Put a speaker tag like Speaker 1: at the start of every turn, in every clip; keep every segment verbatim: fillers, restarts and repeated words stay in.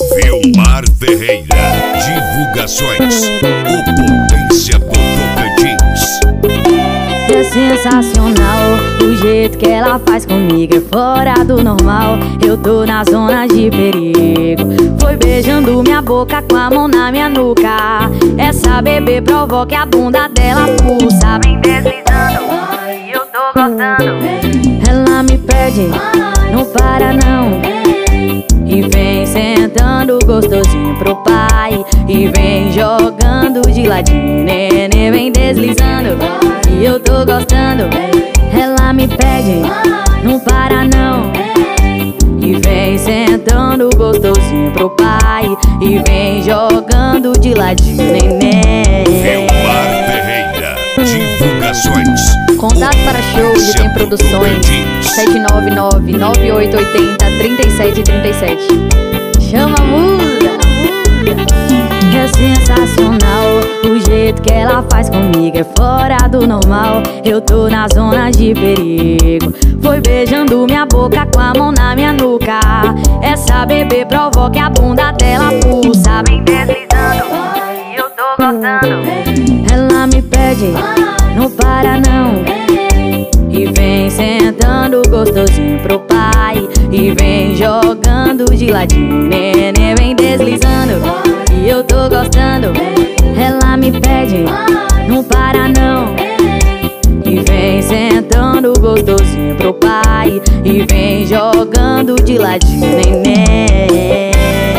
Speaker 1: Vilmar Ferreira, divulgações, o Potência do Tocantins.
Speaker 2: É sensacional o jeito que ela faz comigo, é fora do normal. Eu tô na zona de perigo. Foi beijando minha boca com a mão na minha nuca. Essa bebê provoca, a bunda dela pulsa. Vem deslizando, eu tô gostando. Ela me pede, não para não. E vem sentando gostosinho pro pai. E vem jogando de ladinho, nenê, vem deslizando. E eu tô gostando. Ela me pede, não para não. E vem sentando gostosinho pro pai. E vem jogando de ladinho, nenê.
Speaker 1: Vilmar Ferreira, divulgações.
Speaker 2: Contato para show de Tem Produções sete nove nove, nove oito oito zero, três sete três sete. Chama a musa. É sensacional o jeito que ela faz comigo, é fora do normal. Eu tô na zona de perigo. Foi beijando minha boca com a mão na minha nuca. Essa bebê provoca, a bunda dela pulsa. Vem deslizando, eu tô gostando. Ela me pede, não para não. E vem sentando gostosinho pro pai. E vem jogando de ladinho, nenê, vem deslizando. E eu tô gostando. Ela me pede, não para não. E vem sentando gostosinho pro pai. E vem jogando de ladinho, nenê.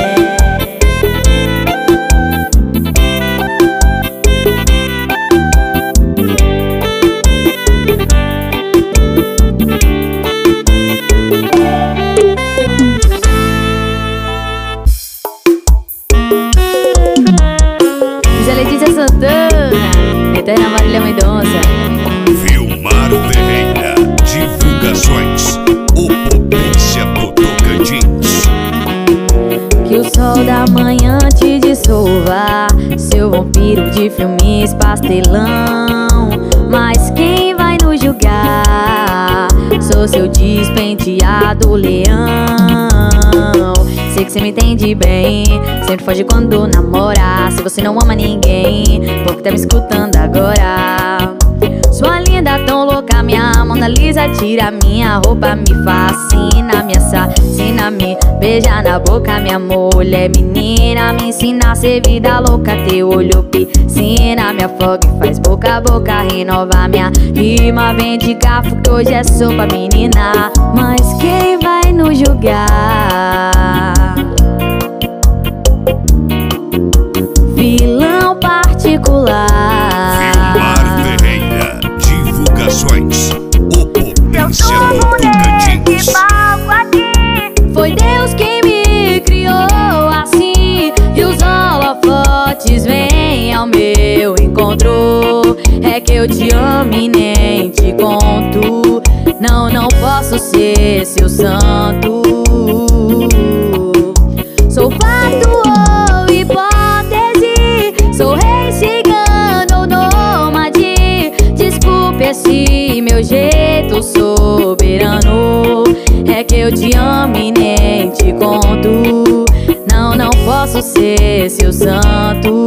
Speaker 2: Letícia Santana, Eterna Marília Mendonça.
Speaker 1: Vilmar Ferreira, divulgações, o Potência do Tocantins.
Speaker 2: Que o sol da manhã te dissolva, seu vampiro de filmes pastelão. Mas quem vai nos julgar? Sou seu despenteado leão. Sei que cê me entende bem, sempre foge quando namora. Se você não ama ninguém, por que tá me escutando agora? Sua linda tão louca, minha Mona Lisa, tira minha roupa, me fascina, me assassina, me beija na boca, minha mulher menina. Me ensina a ser vida louca, teu olho piscina, me afoga e faz boca a boca, renova minha rima. Vem de garfo que hoje é sopa, menina. Mas quem vai nos julgar? Vilão particular.
Speaker 1: Vilmar Ferreira, divulgações, o Potência do Tocantins.
Speaker 2: Foi Deus quem me criou assim. E os holofotes vêm ao meu encontro. É que eu te amo e nem te conto. Não, não posso ser seu santo. Sou fato ou hipótese, sou rei, cigano ou nômade. Desculpe esse meu jeito soberano. É que eu te amo e nem te conto. Não, não posso ser seu santo.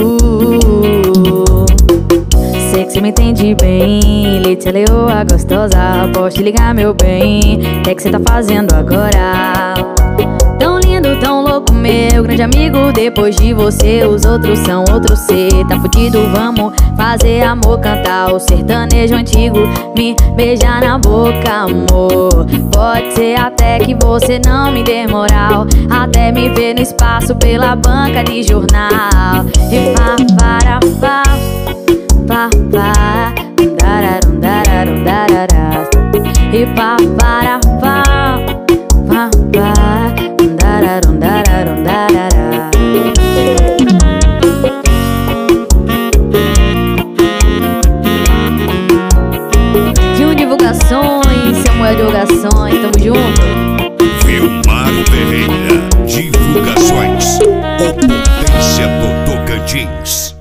Speaker 2: Sei que cê me entende bem, Letícia Leoa gostosa. Posso te ligar, meu bem? O que é que cê tá fazendo agora? Tão lindo, tão louco, meu grande amigo. Depois de você, os outros são outro. Cê tá fudido, vamos fazer amor, cantar o sertanejo antigo. Me beijar na boca, amor. Pode ser até que você não me dê moral, até me ver no espaço pela banca de jornal. E pá, para, pá, pá, pá, dararum, dararum, darará. E pá, para, pá, pá, pá, dararum, dararum, darará. Gil Divulgações, Samuel Divulgações, tamo junto.
Speaker 1: Vilmar Ferreira, divulgações, o Potência do Tocantins.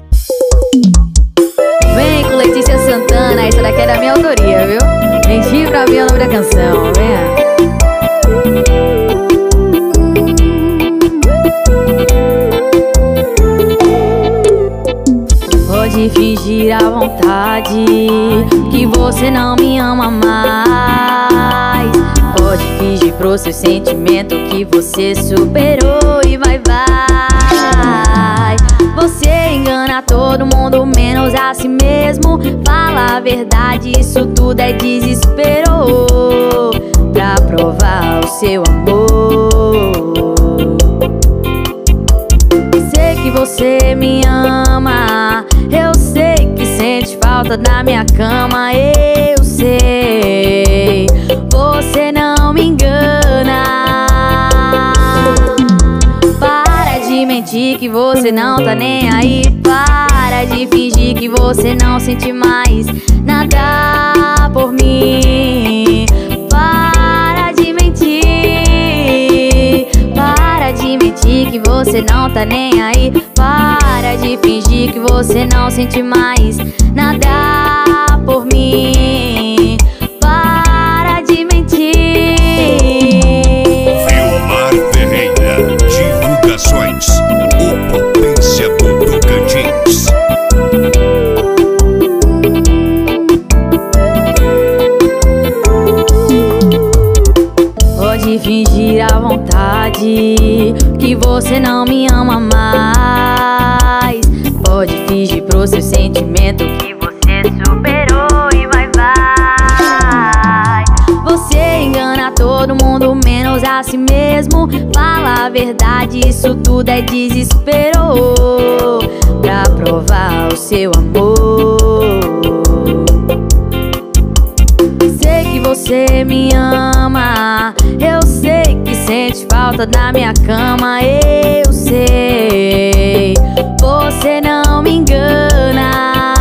Speaker 2: Vem com Letícia Santana, essa daqui é da minha autoria, viu? Mentir pra ver o nome da canção, vem. fingir à vontade que você não me ama mais. Pode fingir pro seu sentimento que você superou e vai, vai. Você engana todo mundo menos a si mesmo. Fala a verdade, isso tudo é desespero pra provar o seu amor. Sei que você me ama, eu sei que sente falta da minha cama, eu sei, você não me engana. Para de mentir que você não tá nem aí. Para de fingir que você não sente mais nada por mim. Para de mentir. Para de mentir que você não tá nem aí. Para de fingir que você não sente mais nada por mim. Para de mentir.
Speaker 1: Vilmar Ferreira, divulgações, o Potência do Tocantins.
Speaker 2: Pode fingir à vontade que você não me ama mais. Pode fingir pro seu sentimento que você superou e vai, vai. Você engana todo mundo menos a si mesmo. Fala a verdade, isso tudo é desespero pra provar o seu amor. Sei que você me ama, eu sei que sente falta da minha cama, eu sei, você não me engana.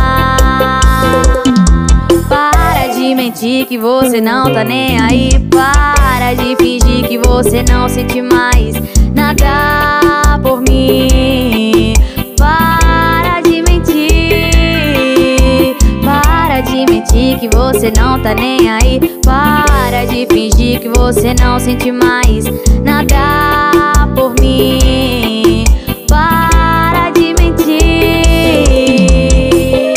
Speaker 2: Para de mentir que você não tá nem aí. Para de fingir que você não sente mais nada por mim. Para de mentir. Para de mentir que você não tá nem aí. Para de fingir que você não sente mais nada por mim. Para de mentir.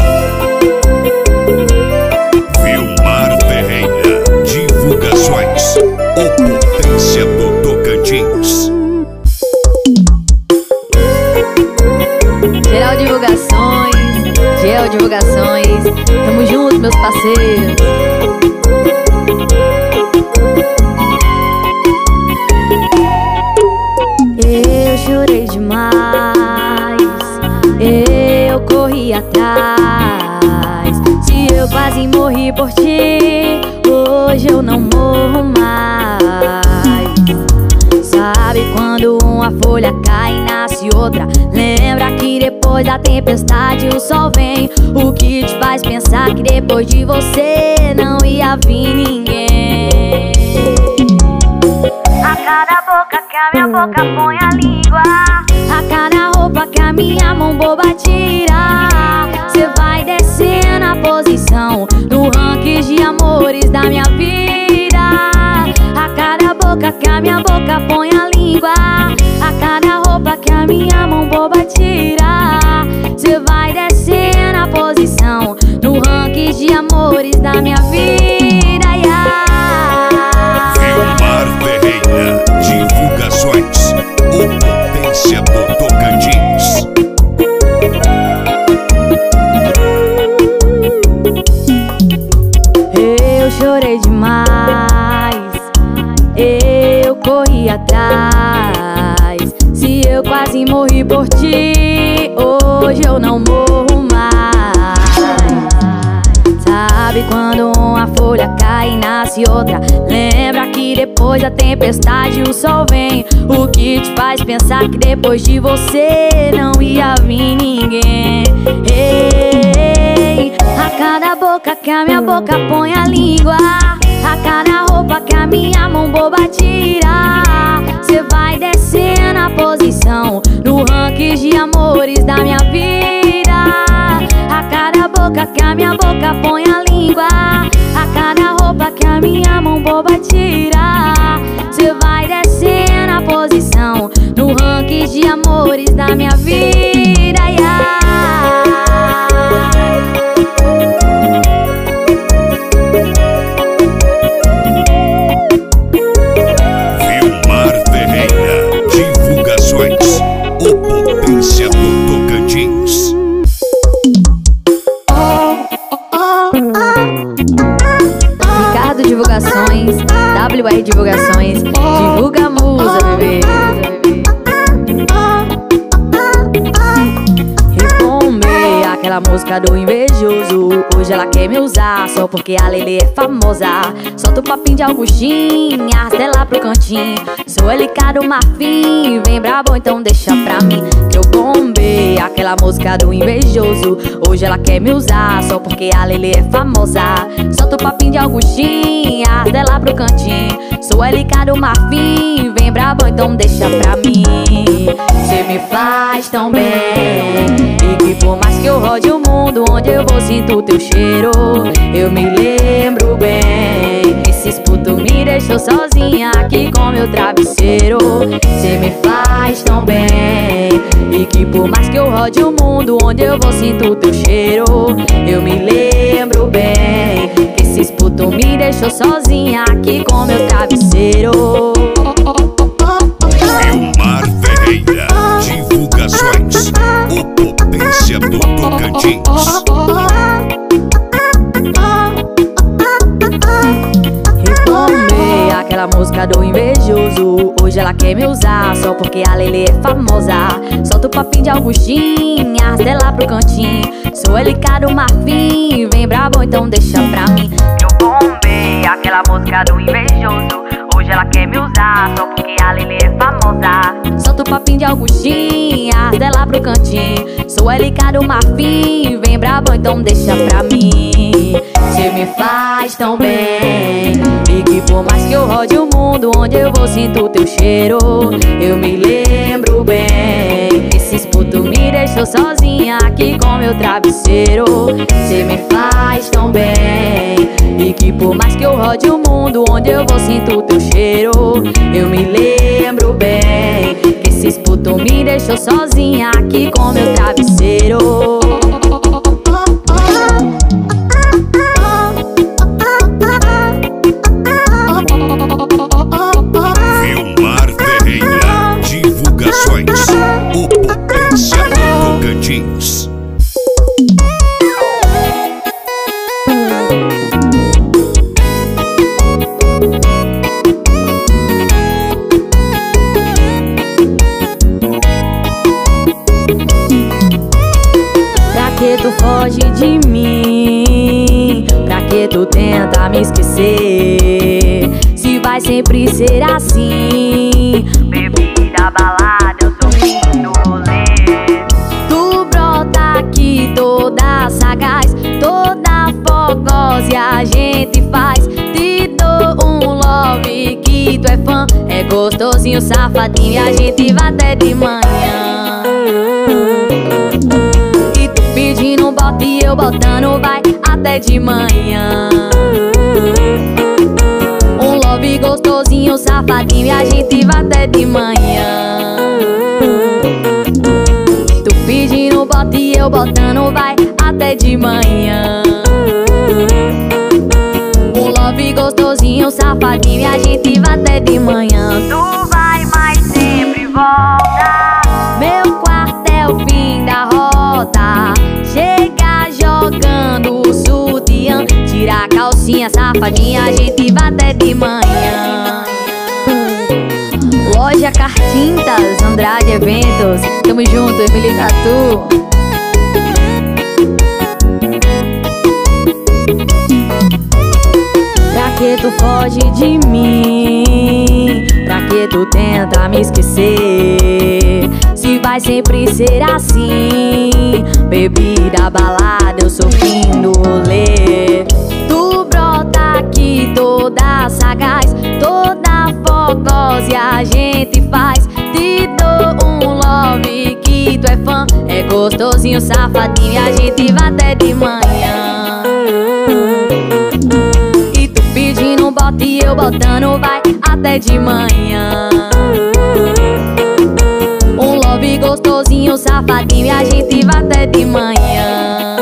Speaker 1: Vilmar Ferreira, divulgações, o Potência do Tocantins.
Speaker 2: Geral Divulgações, Gel Divulgações, tamo junto, meus parceiros. Eu chorei demais, eu corri atrás. Se eu quase morri por ti, hoje eu não morro mais. Sabe quando uma folha cai e nasce outra? Lembra que depois da tempestade o sol vem. O que te faz pensar que depois de você não ia vir ninguém? A cada boca que a minha boca põe a língua, a cada roupa que a minha mão boba tira, cê vai descendo a posição no ranking de amores da minha vida. A cada boca que a minha boca põe a língua, a cada roupa que a minha mão boba tira, cê vai descendo a posição no ranking de amores da minha vida, yeah.
Speaker 1: Vilmar Ferreira, divulgações, o Potência do Tocantins.
Speaker 2: Eu chorei demais, eu corri atrás. Se eu quase morri por ti, hoje eu não morro mais. Sabe quando uma folha cai e nasce outra? Lembra que depois da tempestade o sol vem. O que te faz pensar que depois de você não ia vir ninguém? Ei, a cada boca que a minha boca põe a língua, a cada roupa que a minha mão boba tira, cê vai descendo a posição no ranking de amores da minha vida. A cada boca que a minha boca põe a língua, a cada roupa que a minha mão boba tira, cê vai descendo a posição no ranking de amores da minha vida, yeah. aquela música do invejoso. Hoje ela quer me usar só porque a Lelê é famosa. Solta o papinho de Augustinho, arrasta ela pro cantinho. Sou L K do Marfim, vem brabo, então deixa pra mim que eu bombei aquela música do invejoso. Hoje ela quer me usar só porque a Lelê é famosa. Solta o papinho de Augustinho, arrasta ela pro cantinho. Sou L K do Marfim, vem brabo, então deixa pra mim. Cê me faz tão bem, e que por mais que eu rode o mundo, onde eu vou sinto o teu cheiro. Eu me lembro bem, esses putos me deixou sozinha aqui com meu travesseiro. Cê me faz tão bem, e que por mais que eu rode o mundo, onde eu vou sinto o teu cheiro. Eu me lembro bem, esses putos me deixou sozinha aqui com meu travesseiro.
Speaker 1: Vilmar Ferreira, divulgações, o Potência do Tocantins.
Speaker 2: Retomei aquela música do invejoso. Hoje ela quer me usar só porque a Lelê é famosa. Solta o papinho de Augustinho, arrasta ela pro cantinho. Sou L K do Marfim, vem brabo, então deixa pra mim. Eu bombei aquela música do invejoso. Hoje ela quer me usar só porque a Lelê é famosa. Solta o papinho de Augustinho, arrasta ela pro cantinho. Sou L K do Marfim, vem brabo, então deixa pra mim. Cê me faz tão bem, e que por mais que eu rode o mundo, onde eu vou sinto o teu cheiro. Eu me lembro bem, esses putos me deixou sozinha aqui com meu travesseiro. Cê me faz tão bem, e que por mais que eu rode o mundo, onde eu vou sinto o teu cheiro. Eu me lembro bem, que esses putos me deixou sozinha aqui com meu travesseiro.
Speaker 1: Vilmar Ferreira, divulgações, o Potência do Tocantins.
Speaker 2: Pra que tu foge de mim? Pra que tu tenta me esquecer? Se vai sempre ser assim, bebida, balada, eu sou fim do rolê. Tu brota aqui toda sagaz, toda fogosa e a gente faz. Te dou um love que tu é fã, é gostosinho, safadinho e a gente vai até de manhã. E tu pedindo bota e eu botando vai até de manhã. Um love gostosinho, safadinho e a gente vai até de manhã. Tu pedindo bota e eu botando vai até de manhã. Um love gostosinho, safadinho e a gente vai até de manhã. Tu vai, mas sempre volta. Meu quarto é o fim da rota. Chega jogando o sutiã, tira a calcinha, safadinha, a gente vai até de manhã. Loja Cartintas, Andrade Eventos, tamo junto, Emily Tatu. Pra que tu foge de mim? Pra que tu tenta me esquecer? Se vai sempre ser assim, bebida, balada, eu sou fim do rolê. Tu brota aqui toda sagaz, toda fogosa e a gente faz. Te dou um love que tu é fã, é gostosinho, safadinho e a gente vai até de manhã. E tu pedindo bota e eu botando vai até de manhã. Um love gostosinho, safadinho e a gente vai até de manhã.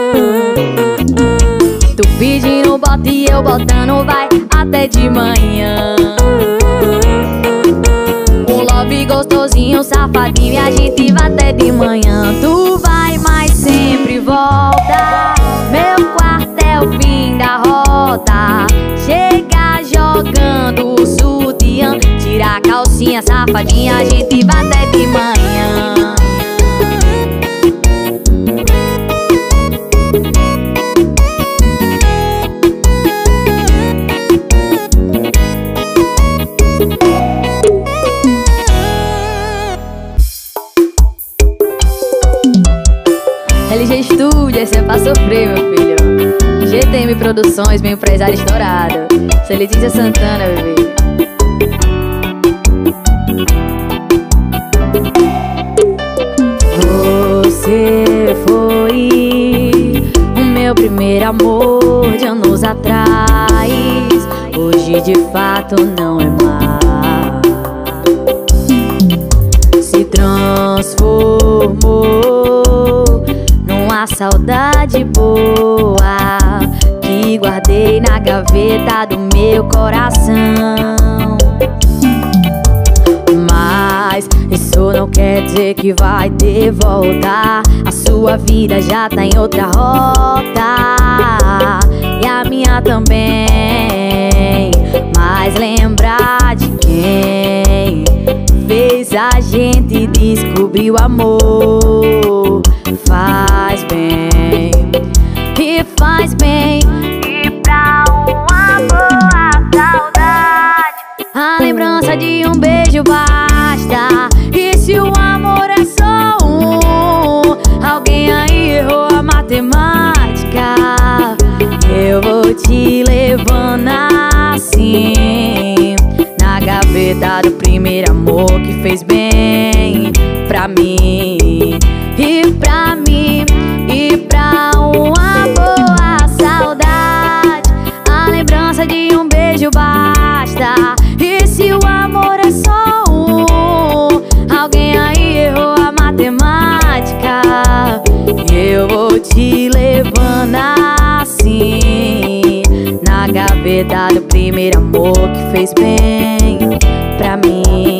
Speaker 2: Tu pedindo bota e eu botando vai até de manhã. Um love gostosinho, safadinho e a gente vai até de manhã. Tu vai, mas sempre volta. Meu quarto é o fim da rota. Chega jogando o sutiã, tira a calcinha, safadinha, a gente vai até de manhã. estúdio, esse é pra sofrer, meu filho. G T M Produções, meu empresário estourado. Sou Letícia Santana, bebê. Você foi o meu primeiro amor de anos atrás. Hoje de fato não é mais. Se transformou numa saudade boa que guardei na gaveta do meu coração. Mas isso não quer dizer que vai ter volta. A sua vida já tá em outra rota e a minha também. Mas lembrar de quem fez a gente descobrir o amor faz bem, e faz bem. E pra uma boa saudade, a lembrança de um beijo basta. E se o amor é só um, alguém aí errou a matemática. Eu vou te levando assim na gaveta do primeiro amor que fez bem pra mim. E pra mim, e pra uma boa saudade, a lembrança de um beijo basta. E se o amor é só um, alguém aí errou a matemática. Eu vou te levando assim na gaveta do primeiro amor que fez bem pra mim.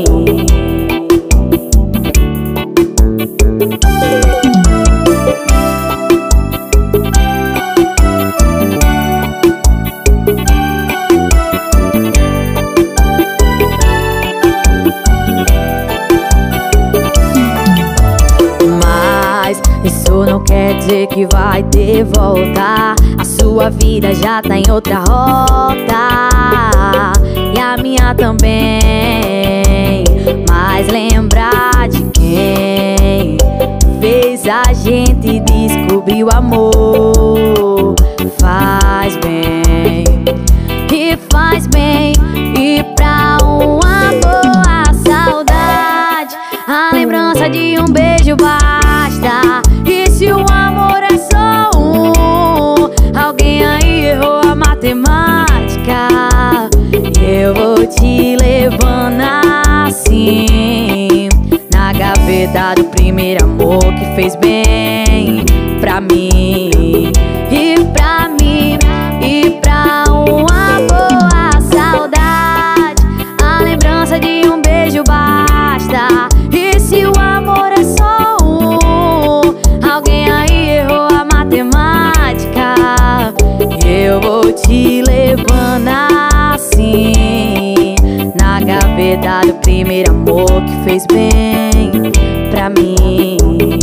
Speaker 2: Isso não quer dizer que vai ter volta. A sua vida já tá em outra rota e a minha também. Mas lembrar de quem fez a gente descobrir o amor faz bem, e faz bem. E pra uma boa saudade, a lembrança de um beijo basta. E se o amor é só um, alguém aí errou a matemática. Eu vou te levando assim na gaveta do primeiro amor que fez bem pra mim. E pra mim, e pra uma boa saudade, a lembrança de um beijo basta. E se o amor é só um, alguém aí errou a matemática. Eu vou te levando assim na gaveta do primeiro amor que fez bem pra mim.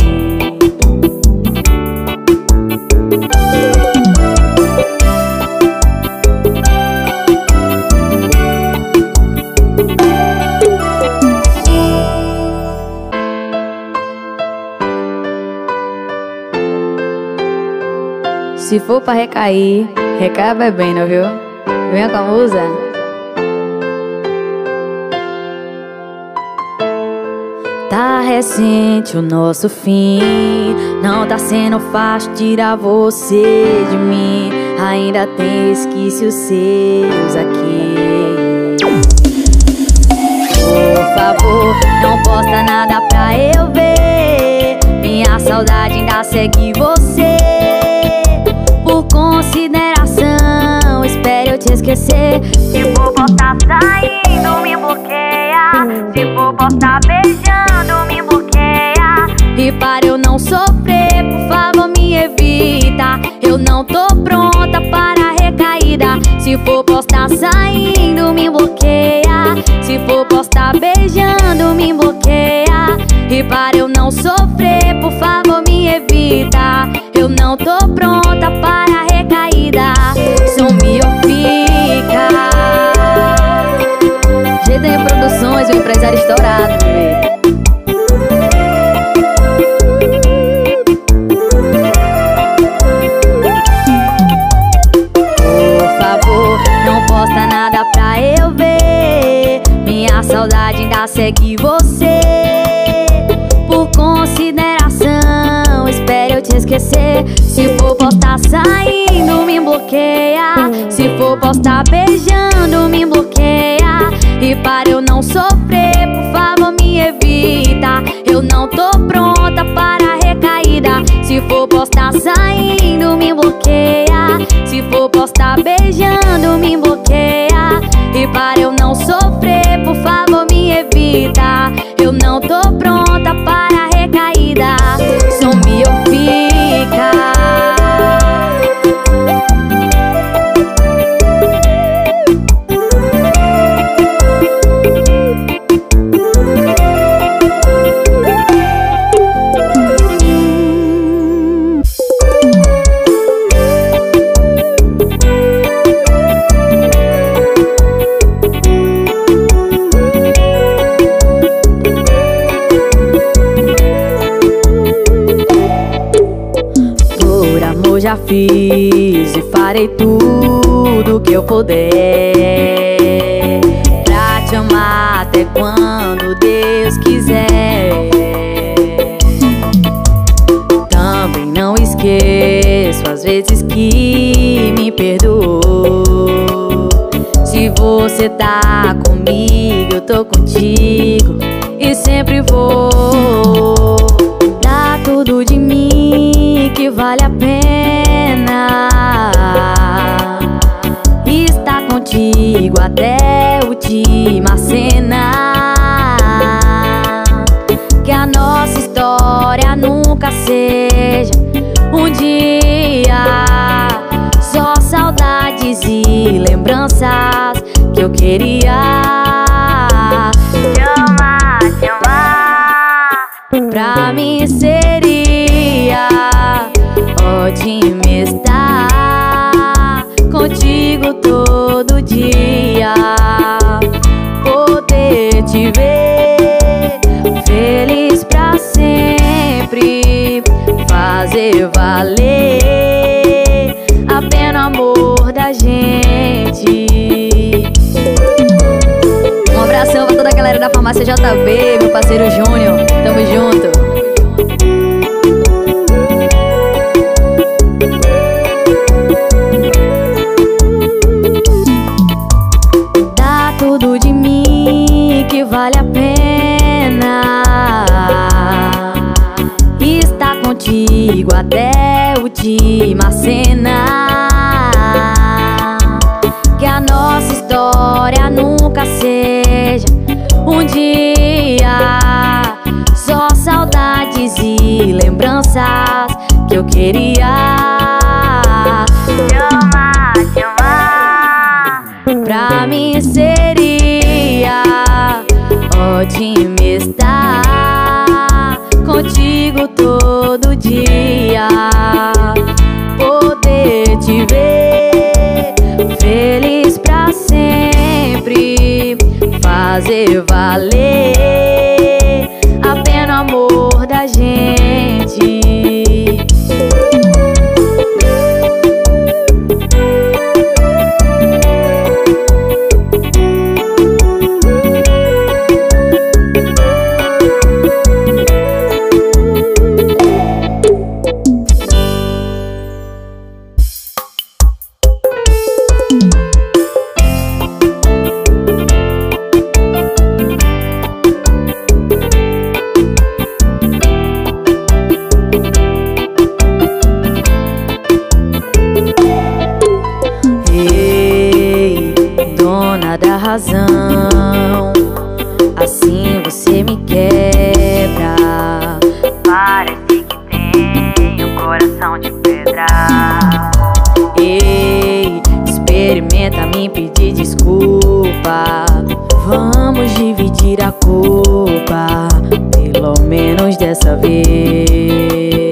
Speaker 2: Se for pra recair, recaia bebendo, viu? Venha com a musa. Tá recente o nosso fim, não tá sendo fácil tirar você de mim. Ainda tem resquícios seus aqui. Por favor, não posta nada pra eu ver. Minha saudade ainda segue você. Por consideração, espero eu te esquecer. Se for postar saindo, me bloqueia. Se for postar beijando, me bloqueia. E para eu não sofrer, por favor me evita. Eu não tô pronta para a recaída. Se for postar saindo, me bloqueia. Se for postar beijando, me bloqueia. E para eu não sofrer, por favor me evita. Eu não tô pronta para a recaída. Some ou fica. G T M Produções, o empresário estourado, bebê. segue você por consideração. Espero eu te esquecer. Se for postar saindo, me bloqueia. Se for postar beijando, me bloqueia. E para eu não sofrer, por favor me evita. Eu não tô pronta para a recaída. Se for postar saindo, me bloqueia. Se for postar beijando, me bloqueia. E para eu não sofrer, por favor me evita. Eu não tô pronta para a recaída. Some ou fica. Já fiz e farei tudo que eu puder pra te amar até quando Deus quiser. Também não esqueço as vezes que me perdoou. Se você tá comigo, eu tô contigo e sempre vou dar tudo de mim que vale a pena estar contigo até a última cena. Que a nossa história nunca seja um dia só saudades e lembranças que eu queria te amar, te amar. Pra mim seria ótimo estar contigo todo dia, poder te ver feliz pra sempre, fazer valer a pena o amor da gente. Um abração pra toda a galera da Farmácia J B, meu parceiro Júnior, tamo junto. Vale a pena estar contigo até a última cena. Que a nossa história nunca seja um dia só saudades e lembranças que eu queria te amar, te amar. Pra mim seria ótimo estar contigo todo dia, poder te ver feliz pra sempre, fazer valer a pena o amor da gente. Da razão, assim você me quebra. Parece que tem um coração de pedra. Ei, experimenta me pedir desculpa. Vamos dividir a culpa, pelo menos dessa vez.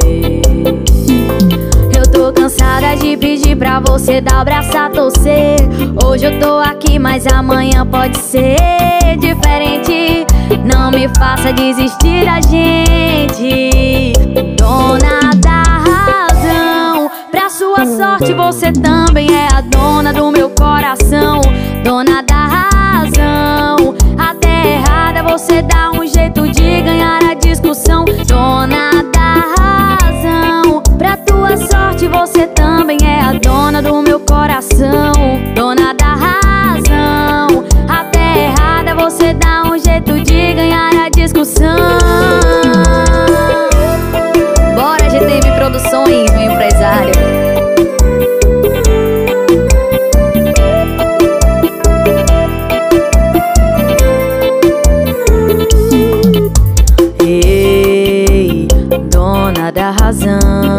Speaker 2: Eu tô cansada de pedir pra você dar o braço a torcer. Hoje eu tô aqui, mas amanhã pode ser diferente. Não me faça desistir da gente, dona da razão. Pra sua sorte você também é a dona do meu coração, dona da razão. Até errada você você dá um jeito de ganhar a discussão. Dona da razão, pra tua sorte você também é a dona do meu coração. Dona da razão, até errada você dá um jeito de ganhar a discussão. Bora G T M Produções, meu empresário. Ei, dona da razão,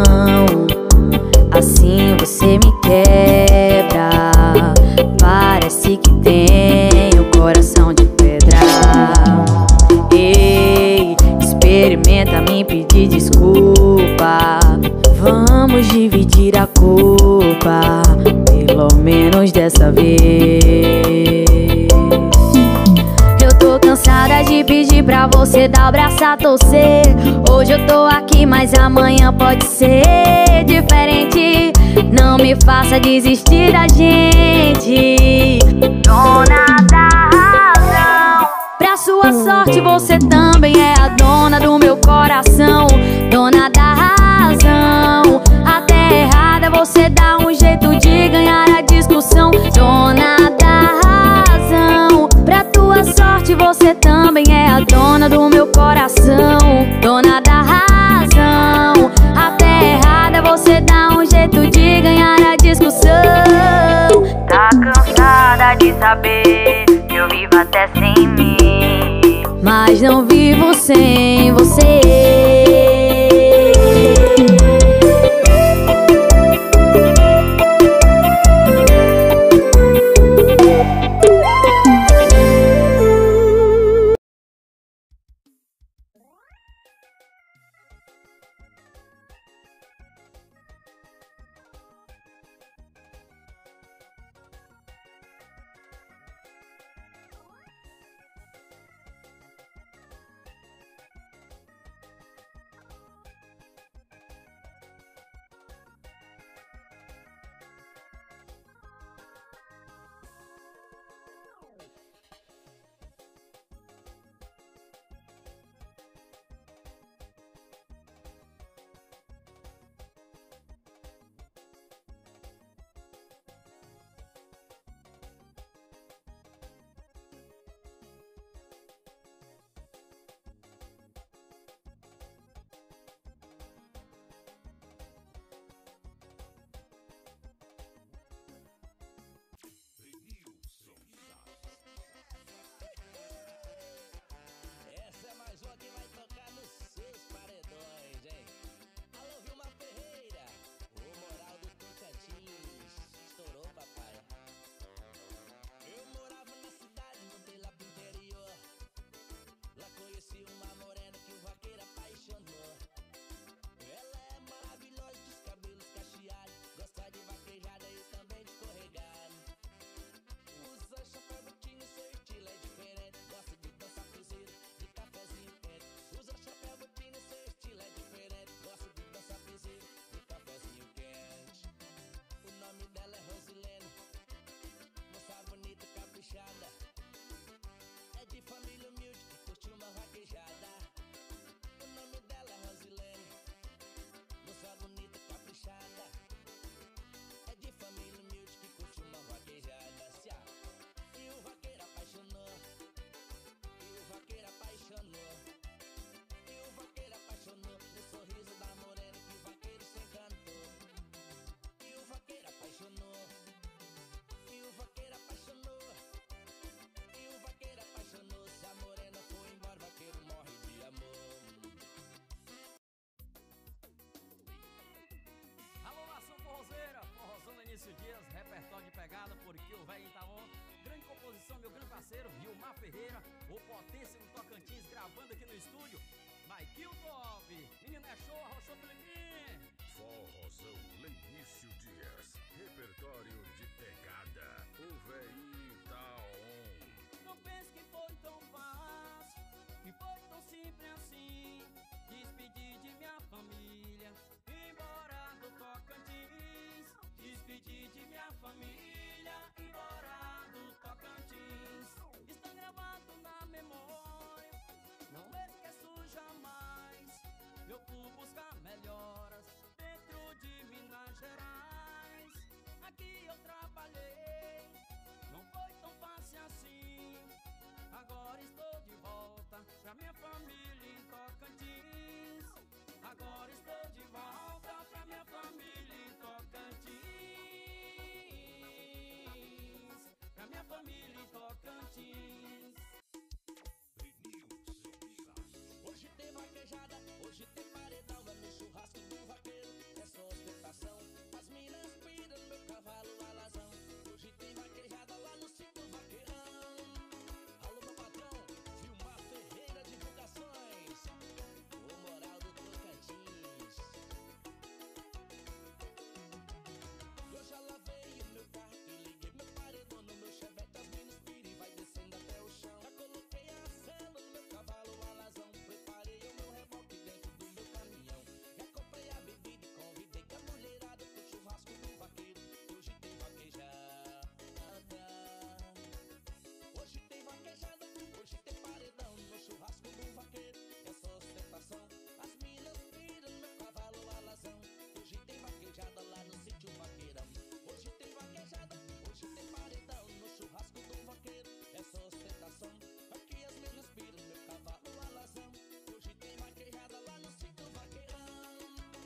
Speaker 2: assim você me quebra. Parece que tem o coração de pedra. Ei, experimenta me pedir desculpa. Vamos dividir a culpa, pelo menos dessa vez. Eu tô cansada de pedir pra você dar o braço a torcer. Hoje eu tô aqui, mas amanhã pode ser diferente. Não me faça desistir da gente. Dona da razão, pra sua sorte você também é a dona do meu coração. Dona da razão, até errada você dá um jeito de ganhar a discussão. Dona da razão, pra tua sorte você também é a dona do meu coração. Dona da razão, até errada você dá um jeito de ganhar a discussão. Tá cansada de saber que eu vivo até sem mim, mas não vivo sem você.
Speaker 3: Dias, repertório de pegada, porque o velho tá on. Grande composição, meu grande parceiro Vilmar Ferreira, o Potência no Tocantins, gravando aqui no estúdio. Vai que o top! Menino é show, arrochou pelo mim.
Speaker 1: Forrozão Lenício Dias, repertório de pegada. O velho tá on.
Speaker 3: Não pense que foi tão fácil, que foi tão simples assim. Despedir de minha família, embora do Tocantins. Despedir de minha família, embora do Tocantins. Está gravado na memória que eu trabalhei não foi tão fácil assim. Agora estou de volta pra minha família em Tocantins. Agora estou de volta pra minha família em Tocantins. Pra minha família em Tocantins.
Speaker 4: Hoje tem vaquejada, hoje tem paredão, é no churrasco do vaqueiro, é só ostentação. As minas piram no meu cavalo alazão. Hoje tem vaquejada lá no sítio vaqueirão. Alô meu patrão, Vilmar Ferreira Divulgações, o moral do Tocantins. Eu já lavei o meu carro e liguei meu paredão no meu chevette. As minas piram e vai descendo até o chão. Já coloquei a cela no meu cavalo alazão. Preparei o meu reboque dentro do meu caminhão. Já comprei a bebida e convidei com a mulherada pro churrasco do vaqueiro. Hoje tem vaquejada. Hoje tem vaquejada, hoje tem paredão no churrasco do vaqueiro. É só ostentação, as minas piram no meu cavalo alazão. Hoje tem vaquejada lá no sítio vaqueirão. Hoje tem vaquejada, hoje tem paredão no churrasco do vaqueiro. É só ostentação, aqui as minas piram no meu cavalo alazão. Hoje tem vaquejada lá no sítio vaqueirão.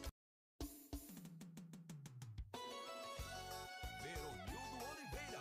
Speaker 1: Veronildo Oliveira.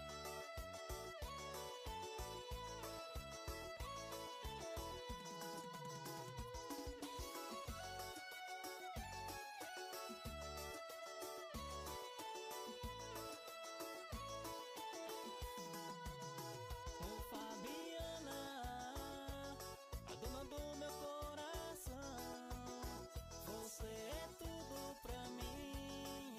Speaker 3: Ô Fabiana, a dona do meu coração, você é tudo pra mim.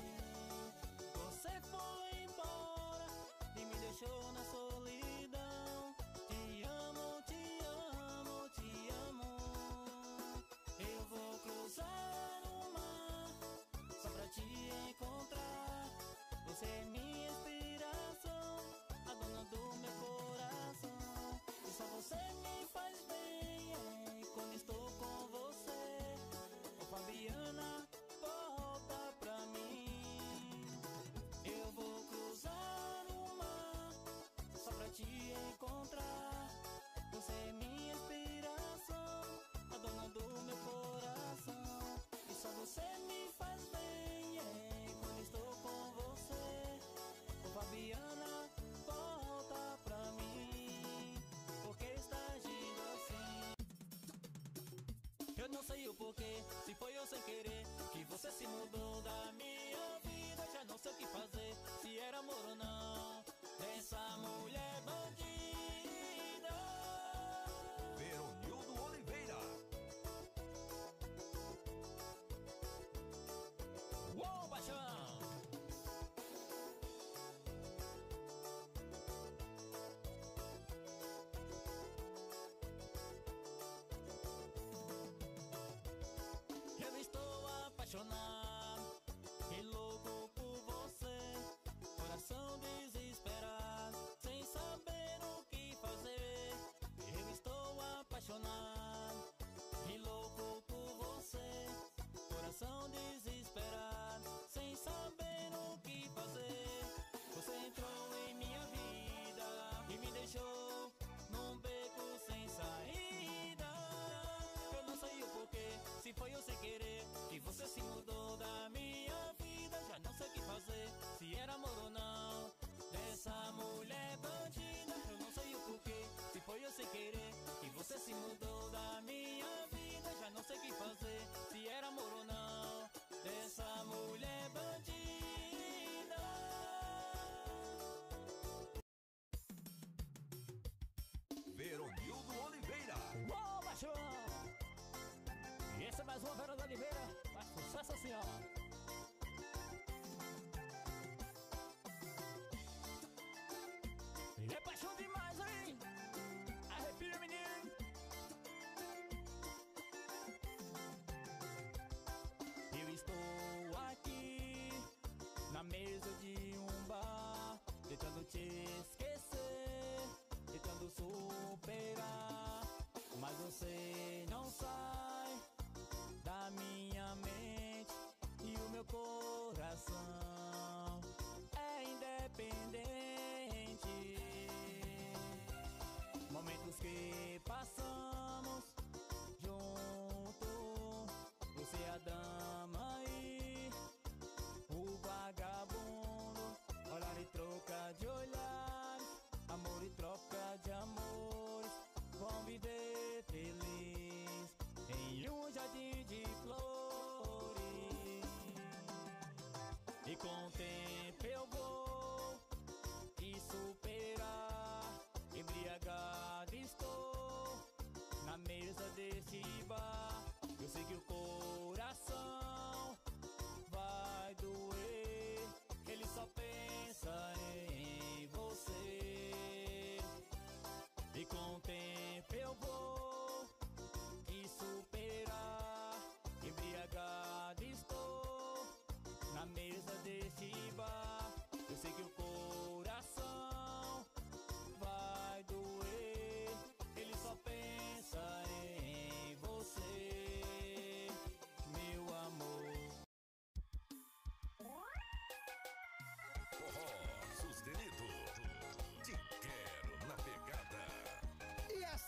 Speaker 3: Você foi embora e me deixou na solidão. Te amo, te amo, te amo. Eu vou cruzar o mar só pra te encontrar. Você é minha inspiração, a dona do meu coração. E só você me faz bem, é, quando estou com você. Ô Fabiana, volta pra mim. Eu vou cruzar o mar só pra te encontrar. Você é minha inspiração, a dona do meu coração. E só você me faz bem, é, quando estou com você. Ô Fabiana, volta pra mim, porque está agindo assim. Eu não sei o porquê, se foi eu sem querer, que você se mudou da minha vida. Já não sei o que fazer, se era amor ou não, dessa mulher bandida.
Speaker 1: Veronildo Oliveira.
Speaker 3: Uou, paixão! Eu estou apaixonado e louco por você. Coração desesperado, sem saber o que fazer. Eu estou apaixonado e louco por você. Coração desesperado, sem saber o que fazer. Você entrou em minha vida e me deixou num beco sem saída. Eu não sei o porquê, se foi eu sem querer, que você se mudou da minha vida. Já não sei o que fazer, se era amor ou não, dessa mulher bandida. Eu não sei o porquê, se foi eu sem querer, que você se mudou da minha vida. Já não sei o que fazer, se era amor ou não, dessa mulher bandida.
Speaker 1: Veronildo Oliveira.
Speaker 3: Uou, baixão! E esse é mais uma Veronildo Oliveira, faz sucesso assim, ó. E é paixão demais, hein? Arrepia, menino! Eu estou aqui na mesa de um bar, tentando te esquecer, tentando superar, mas você não sai da minha mente. E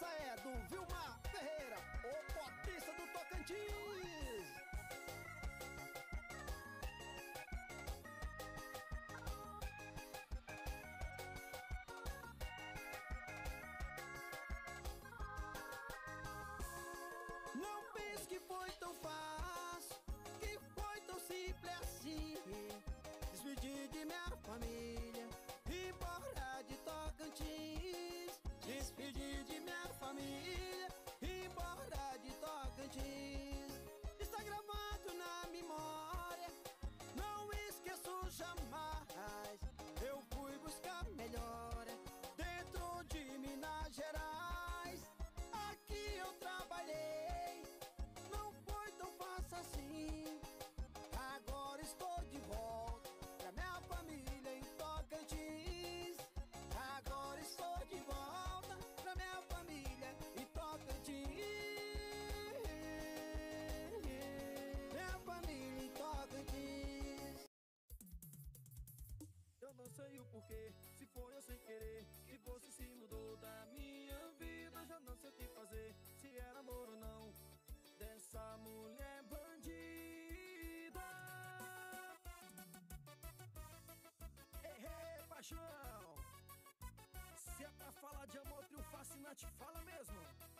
Speaker 5: essa é do Vilmar Ferreira, o potista do Tocantins. Não pense que foi tão fácil, que foi tão simples assim. Despedir de minha família, embora de Tocantins. Despedir de minha família, embora de Tocantins. Está gravado na memória, não esqueço jamais. Eu fui buscar melhora dentro de Minas Gerais. Aqui eu trabalhei, não foi tão fácil assim. Agora estou de volta pra minha família em Tocantins. Agora estou de volta pra minha família em Tocantins. Minha família em Tocantins.
Speaker 3: Eu não sei o porquê, se foi eu sem querer, que você se mudou da minha vida. Já não sei o que fazer, se era amor ou não, dessa mulher bandida.
Speaker 5: Ei, ei, paixão! Se é pra falar de amor, trio fascinante, fala mesmo.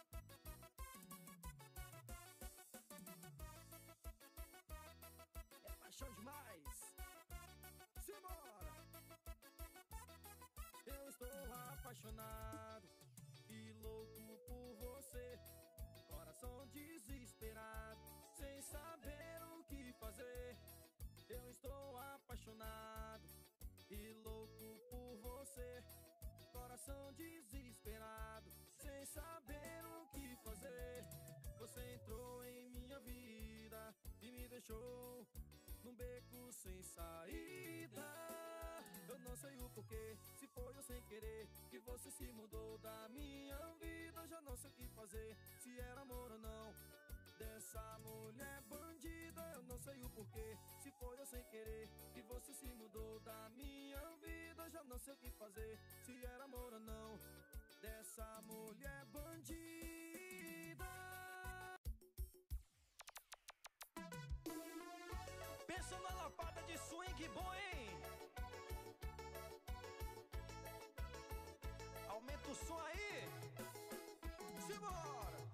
Speaker 5: É paixão demais. Simbora!
Speaker 3: Eu estou apaixonado e louco por você, coração desesperado, sem saber o que fazer. Eu estou apaixonado e louco por você, coração desesperado, sem saber o que fazer. Você entrou em minha vida e me deixou num beco sem saída. Eu não sei o porquê, se foi eu sem querer, que você se mudou da minha vida. Já não sei o que fazer, se era amor ou não, dessa mulher bandida. Eu não sei o porquê, se foi eu sem querer, que você se mudou da minha vida. Já não sei o que fazer, se era amor ou não, dessa mulher bandida.
Speaker 5: Pensa na lapada de swing bom, hein? Aumenta o som aí. Simbora!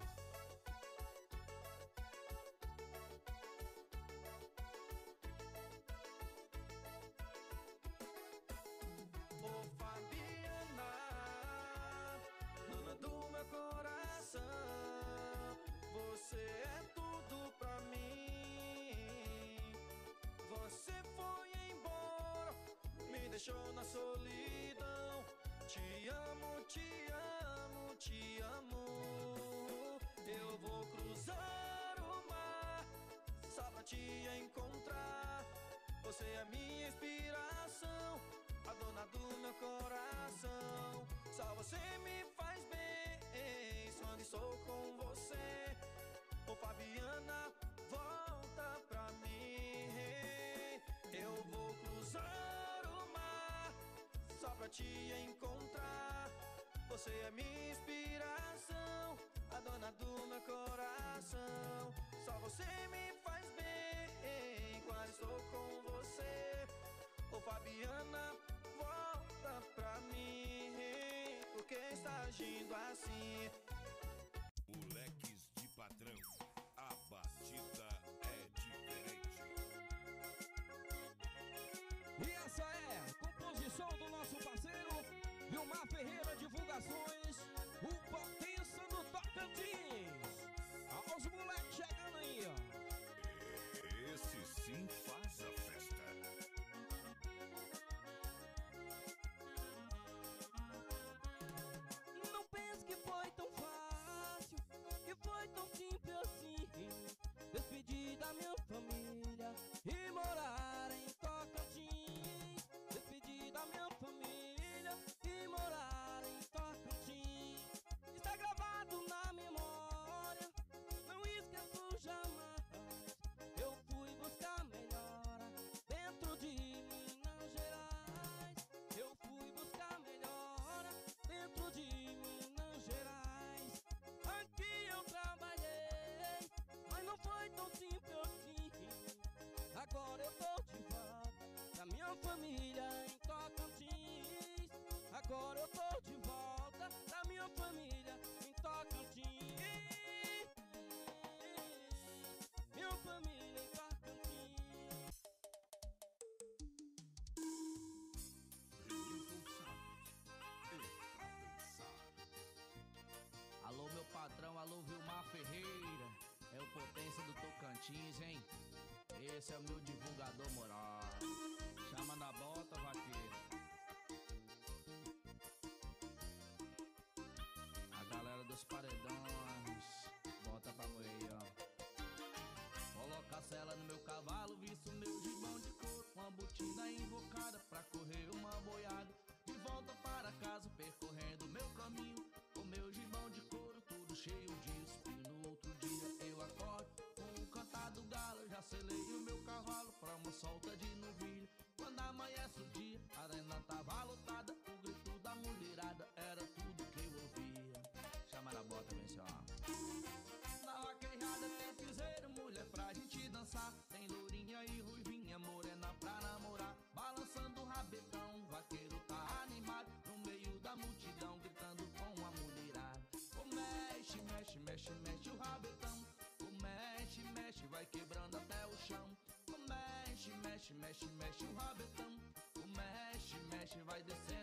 Speaker 3: Ô Fabiana, dona do meu coração, você é tudo pra mim. Você foi embora, me deixou na solidão. Te amo, te amo, te amo. Eu vou cruzar o mar só pra te encontrar. Você é minha inspiração, a dona do meu coração. Só você me faz bem quando estou com você. Ô Fabiana, volta pra mim. Eu vou cruzar o mar só pra te encontrar. Você é minha inspiração, a dona do meu coração. Só você me faz bem quando estou com você. Ô Fabiana, volta pra mim, porque está agindo assim.
Speaker 1: Moleques de patrão, a batida é diferente.
Speaker 6: E essa é a composição do nosso parceiro Vilmar Ferreira Divulgações, o potência do Tocantins. Olha os moleques chegando aí, ó.
Speaker 1: Esse sim faz a festa.
Speaker 3: Não pense que Agora eu tô de volta da minha família em Tocantins. Agora eu tô de volta da minha família em Tocantins. Minha família em Tocantins.
Speaker 7: Alô, meu patrão, alô, Vilmar Ferreira. É o Potência do Tocantins, hein? Esse é o meu divulgador moral. Chama na bota, vaqueiro. A galera dos paredões, bota pra moer, ó. Coloca a sela no meu cavalo, visto meu gibão de couro, uma botina invocada pra correr uma boiada. De volta para casa, percorrendo meu caminho, o meu gibão de couro, tudo cheio disso. E no outro dia eu acordo com o cantar do galo. Já selei o meu cavalo pra uma solta de novilho. Quando amanhece o dia, a arena tava lotada, o grito da mulherada era tudo que eu ouvia. Chama na bota, vem só. Na vaquejada tem piseiro, mulher pra gente dançar. Tem lourinha e ruivinha, morena pra namorar. Balançando o rabetão, o vaqueiro tá animado, no meio da multidão, gritando com a mulherada. O mexe, mexe, mexe, mexe o rabetão. O mexe, mexe, vai quebrando até o chão. O mexe, mexe, mexe, mexe o rabetão. O mexe, mexe, vai descendo